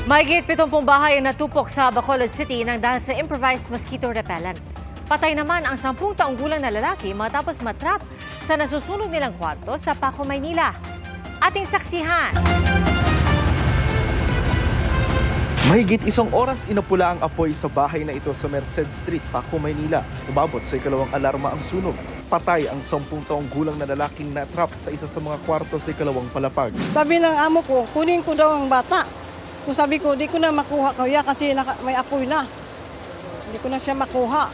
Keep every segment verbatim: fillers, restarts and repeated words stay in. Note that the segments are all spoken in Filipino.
Mahigit pitumpung bahay ang natupok sa Bacolod City nang dahil sa improvised mosquito repellent. Patay naman ang sampung taong gulang na lalaki matapos matrap sa nasusunog nilang kwarto sa Paco, Maynila. Ating saksihan. Mahigit isang oras inapula ang apoy sa bahay na ito sa Merced Street, Paco, Maynila. Umabot sa ikalawang alarma ang sunog. Patay ang sampung taong gulang na lalaking natrap sa isa sa mga kwarto sa ikalawang palapag. Sabi ng amo ko, kunin ko daw ang bata. Kung sabi ko, di ko na makuha kaya kasi naka, may apoy na. Hindi ko na siya makuha.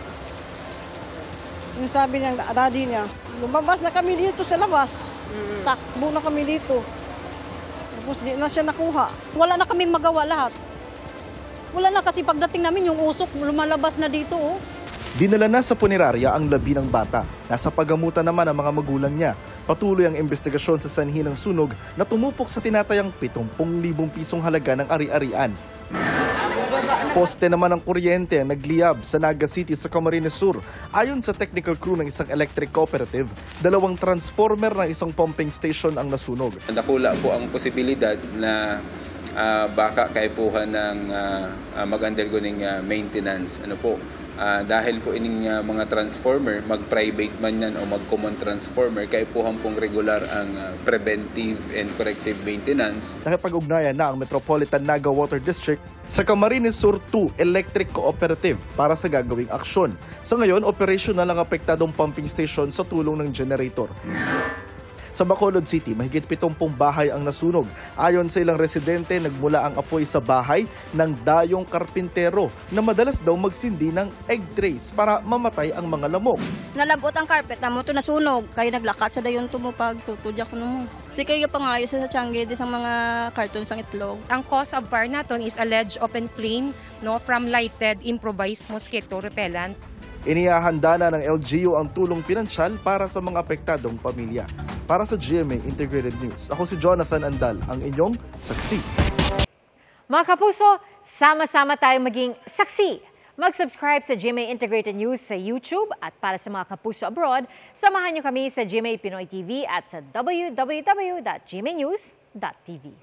Yung sabi ng daddy niya, lumabas na kami dito sa labas. Mm-hmm. Takbo na kami dito. Tapos di na siya nakuha. Wala na kaming magawa lahat. Wala na kasi pagdating namin yung usok, lumalabas na dito. Oh. Dinala na sa punerarya ang labi ng bata. Nasa pagamutan naman ang mga magulang niya. Patuloy ang investigasyon sa sanhi ng sunog na tumupok sa tinatayang pitongpong libong pisong halaga ng ari-arian. Poste naman ng kuryente ang nagliyab sa Naga City sa Camarines Sur. Ayon sa technical crew ng isang electric cooperative, dalawang transformer ng isang pumping station ang nasunog. Nakula po ang posibilidad na uh, baka kaipuhan ng uh, uh, mag-undergo ng uh, maintenance. Ano po? Uh, dahil po ining uh, mga transformer, mag-private man yan o mag-common transformer, kaipuhan pong regular ang uh, preventive and corrective maintenance. Nakipag-ugnayan na ang Metropolitan Naga Water District sa Camarines Sur two Electric Cooperative para sa gagawing aksyon. Sa ngayon, operational ang apektadong pumping station sa tulong ng generator. Sa Bacolod City, mahigit pitumpung bahay ang nasunog. Ayon sa ilang residente, nagmula ang apoy sa bahay ng dayong karpintero na madalas daw magsindi ng egg trays para mamatay ang mga lamok. Nalabot ang carpet na mo ito nasunog. Kaya naglakat sa dayon tumupag, tutudyak ko mo. Di kayo pangayos sa tiyangge di sa mga cartons ang itlog. Ang cause of fire naton is alleged open flame no, from lighted improvised mosquito repellent. Inihahanda na ng L G U ang tulong pinansyal para sa mga apektadong pamilya. Para sa G M A Integrated News, ako si Jonathan Andal, ang inyong saksi. Mga kapuso, sama-sama tayong maging saksi. Mag-subscribe sa G M A Integrated News sa YouTube at para sa mga kapuso abroad, samahan niyo kami sa G M A Pinoy T V at sa w w w dot g m a news dot t v.